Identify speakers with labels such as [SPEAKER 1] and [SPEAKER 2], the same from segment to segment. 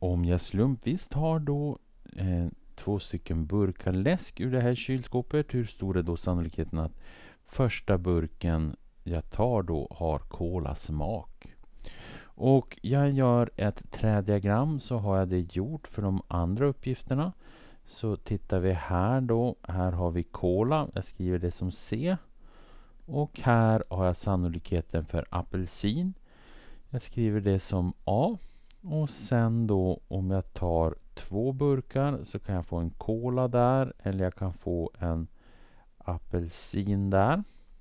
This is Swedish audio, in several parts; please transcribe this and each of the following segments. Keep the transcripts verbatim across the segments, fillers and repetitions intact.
[SPEAKER 1] om jag slumpvis tar då eh, två stycken burkar läsk ur det här kylskåpet, hur stor är då sannolikheten att första burken jag tar då har kolasmak? Och jag gör ett trädiagram, så har jag det gjort för de andra uppgifterna. Så tittar vi här då, här har vi kola, jag skriver det som C. Och här har jag sannolikheten för apelsin, jag skriver det som A. Och sen då om jag tar två burkar så kan jag få en kola där, eller jag kan få en apelsin där.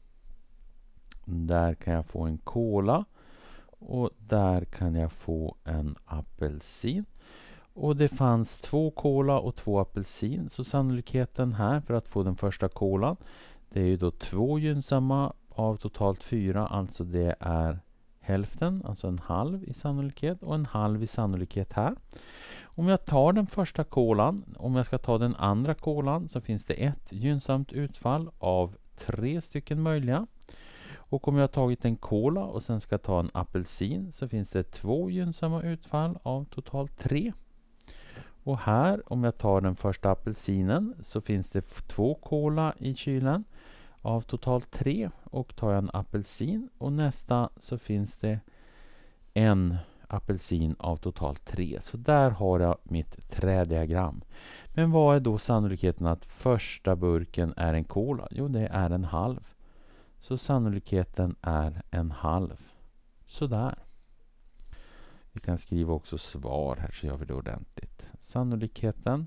[SPEAKER 1] Där kan jag få en kola. Och där kan jag få en apelsin. Och det fanns två kola och två apelsin. Så sannolikheten här för att få den första kolan, det är ju då två gynnsamma av totalt fyra. Alltså det är hälften, alltså en halv i sannolikhet. Och en halv i sannolikhet här. Om jag tar den första kolan, om jag ska ta den andra kolan, så finns det ett gynnsamt utfall av tre stycken möjliga. Och om jag har tagit en kola och sen ska ta en apelsin, så finns det två gynnsamma utfall av totalt tre. Och här, om jag tar den första apelsinen, så finns det två kola i kylen av totalt tre. Och tar jag en apelsin och nästa, så finns det en apelsin av totalt tre. Så där har jag mitt trädiagram. Men vad är då sannolikheten att första burken är en kola? Jo, det är en halv. Så sannolikheten är en halv. Sådär. Vi kan skriva också svar här, så gör vi det ordentligt. Sannolikheten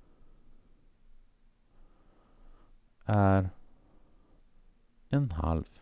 [SPEAKER 1] är en halv.